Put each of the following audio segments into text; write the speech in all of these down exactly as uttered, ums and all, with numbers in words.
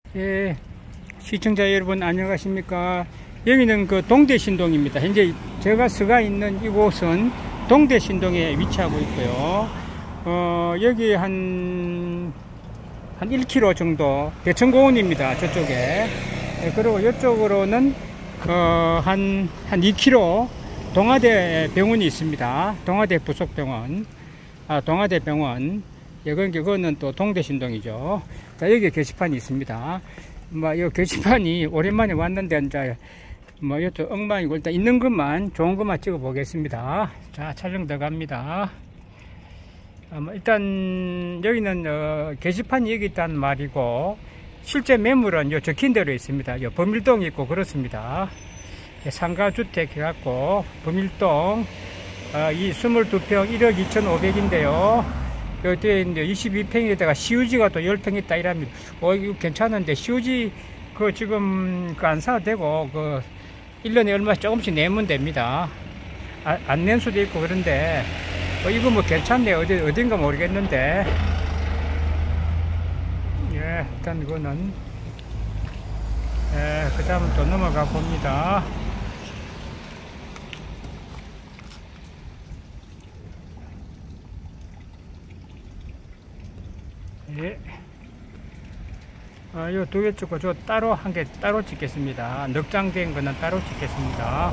예, 시청자 여러분 안녕하십니까. 여기는 그 동대신동입니다. 현재 제가 서가 있는 이곳은 동대신동에 위치하고 있고요. 어, 여기 한, 한 일 킬로미터 정도 대천공원입니다. 저쪽에. 예, 그리고 이쪽으로는 어, 한, 한 이 킬로미터 동아대 병원이 있습니다. 동아대 부속병원. 아, 동아대 병원. 예, 그거는 또 동대신동이죠. 자, 여기 게시판이 있습니다. 뭐, 이 게시판이 오랜만에 왔는데, 이제, 뭐, 이것도 엉망이고, 일단 있는 것만, 좋은 것만 찍어 보겠습니다. 자, 촬영 들어갑니다. 아, 뭐, 일단, 여기는, 어, 게시판이 여기 있다는 말이고, 실제 매물은 요 적힌 대로 있습니다. 요 범일동이 있고, 그렇습니다. 예, 상가주택 해갖고, 범일동, 어, 이 이십이 평 일억 이천오백인데요. 여기 이제 이십이 평에다가 시우지가 또 십 평 있다 이랍니다. 어, 이거 괜찮은데, 시우지, 그 지금, 그 안 사도 되고, 그, 일 년에 얼마 조금씩 내면 됩니다. 아, 안 낸 수도 있고 그런데, 어, 이거 뭐 괜찮네. 어디, 어딘가 모르겠는데. 예, 일단 이거는, 예, 그 다음은 또 넘어가 봅니다. 예. 아, 요 두 개 찍고 저 따로 한 개 따로 찍겠습니다. 넉장된 거는 따로 찍겠습니다.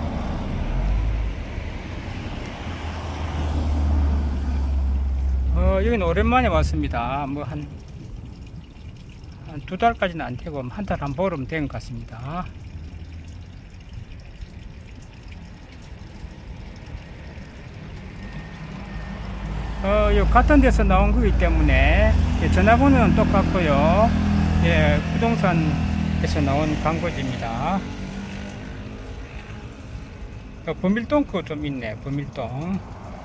어, 여기는 오랜만에 왔습니다. 뭐 한, 한 두 달까지는 안 되고 한 달 한 보름 된 것 같습니다. 어, 요 같은 데서 나온 거기 때문에 예, 전화번호는 똑같고요. 예, 부동산에서 나온 광고지입니다. 어, 범일동 거 좀 있네. 범일동.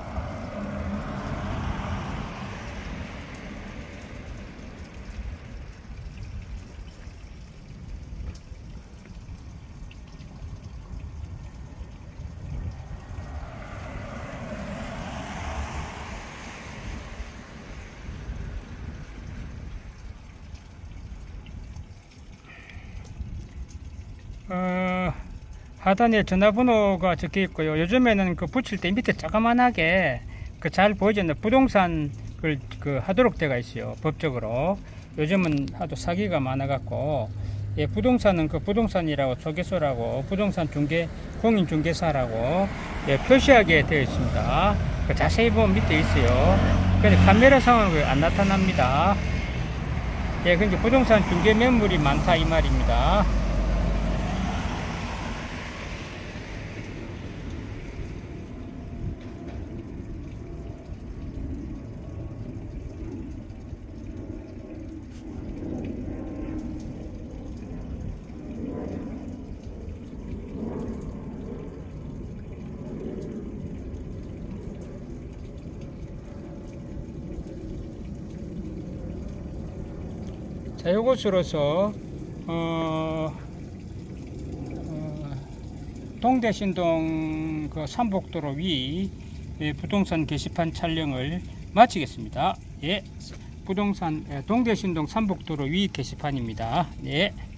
어, 하단에 전화번호가 적혀 있고요. 요즘에는 그 붙일 때 밑에 조그만하게 그 잘 보이지 않는 부동산 그, 그 하도록 되어 있어요. 법적으로. 요즘은 하도 사기가 많아갖고, 예, 부동산은 그 부동산이라고 소개소라고 부동산 중개, 공인중개사라고 예, 표시하게 되어 있습니다. 그 자세히 보면 밑에 있어요. 근데 카메라 상황은 안 나타납니다. 예, 그러니까 부동산 중개 매물이 많다 이 말입니다. 자, 이곳으로서 어, 어, 동대신동 그 삼복도로 위 예, 부동산 게시판 촬영을 마치겠습니다. 예, 부동산 예, 동대신동 삼복도로 위 게시판입니다. 예.